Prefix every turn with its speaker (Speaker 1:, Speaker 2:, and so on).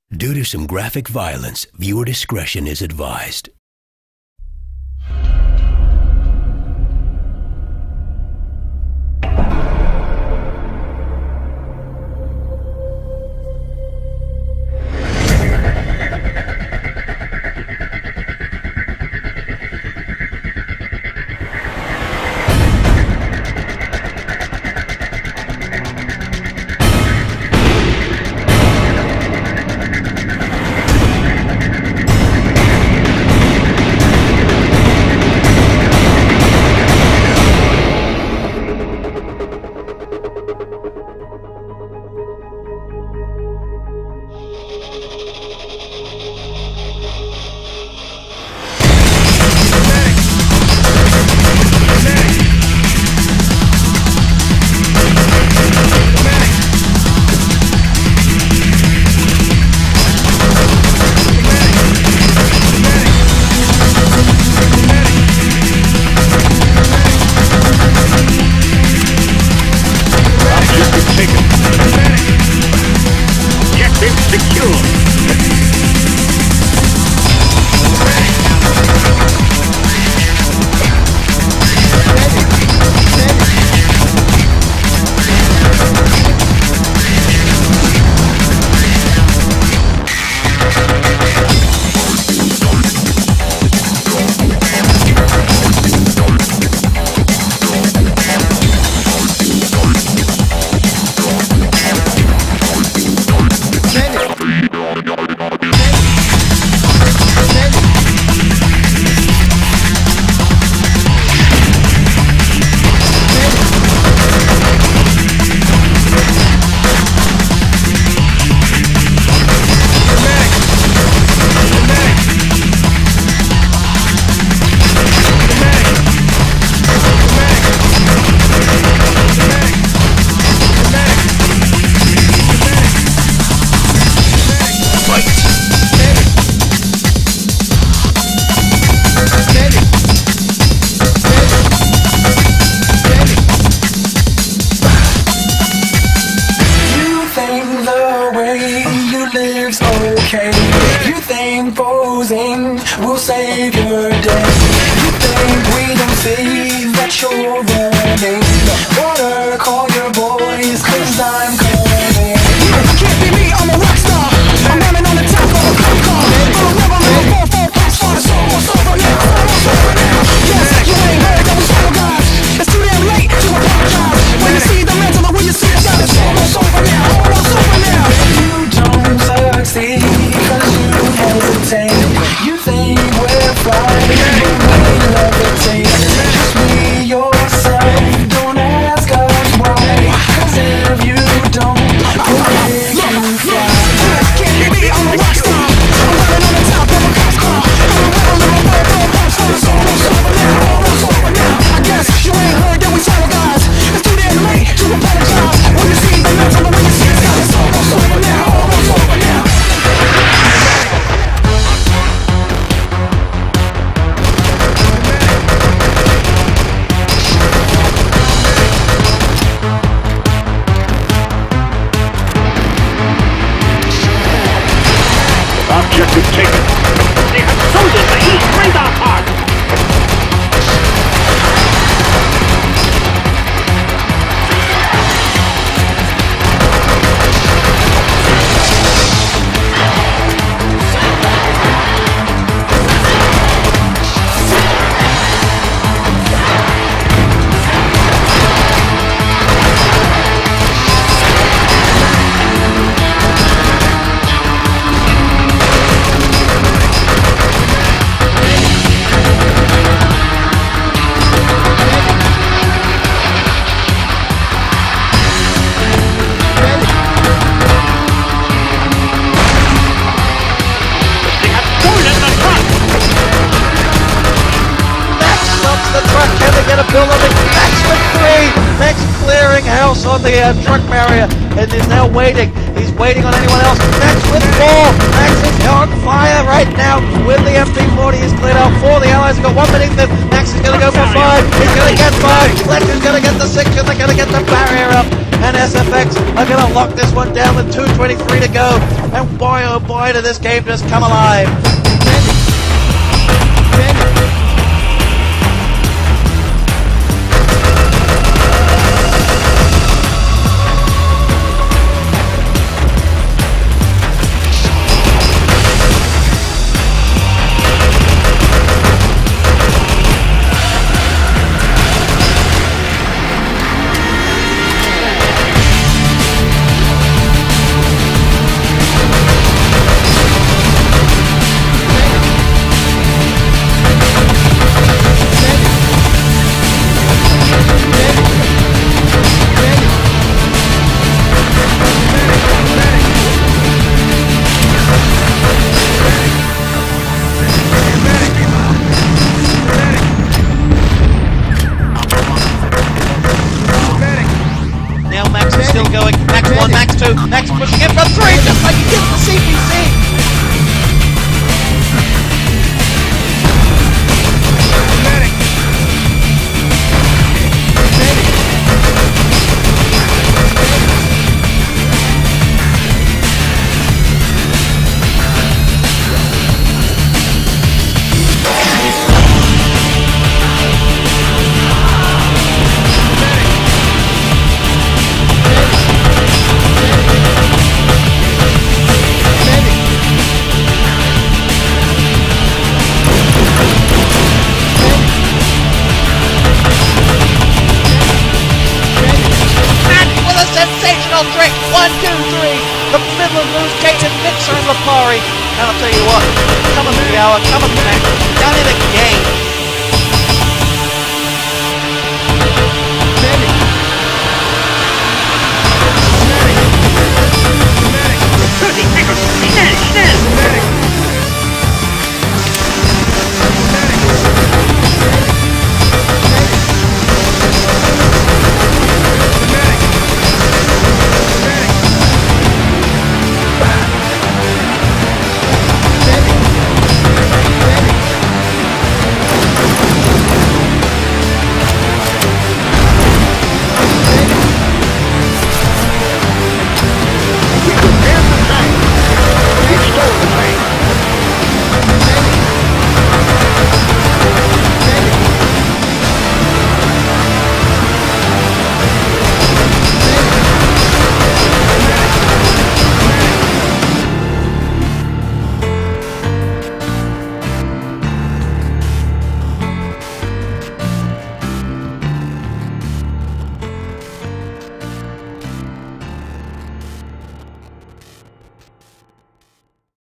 Speaker 1: Due to some graphic violence, viewer discretion is advised.
Speaker 2: You think posing will save your day. You think we don't see that you're running. Water, call your boys, cause I'm coming. You can't be me, I'm a rock star. I'm running on the top of a cop car. I'm a rebel, I'm a 4-4 pass for the soul. It's over now, it's over now. Yes, you ain't heard that we swallow guys. It's too damn late to apologize. When you see the mental, when you see the God, it's almost over now, almost over now. You don't succeed cause you hesitate. You think we're fine, but we levitate. Just be yourself, don't ask us why. Cause if you don't, we'll make you fly. Can't be me, I'm a rock star. I'm running on the top of a cop's car. I'm a rebel, I'm a 4-4 pass for the soul. It's over now, almost over now. I guess you ain't heard that we swallow guys. It's too damn late to apologize. When you see the mental, when you see the God, it's almost over now, almost over now.
Speaker 3: Objective taken. They have chosen the East Radar Park.
Speaker 4: On the truck barrier and is now waiting. He's waiting on anyone else. Max with ball. Max is on fire right right now with the MP40 is cleared out. 4 the Allies have got 1 beneath them. Max is going to go for 5. He's going to get 5. Fletcher's going to get the 6, and they're going to get the barrier up. And SFX are going to lock this one down with 2:23 to go. And boy, oh boy, did this game just come alive. Still going. Max 1, Max 2, Max pushing in for 3, just like he did the CPC. Trick, 1, 2, 3, the middle of loose Ganon, Mixer and Lapari. And I'll tell you what, coming to the hour, coming back, done it again.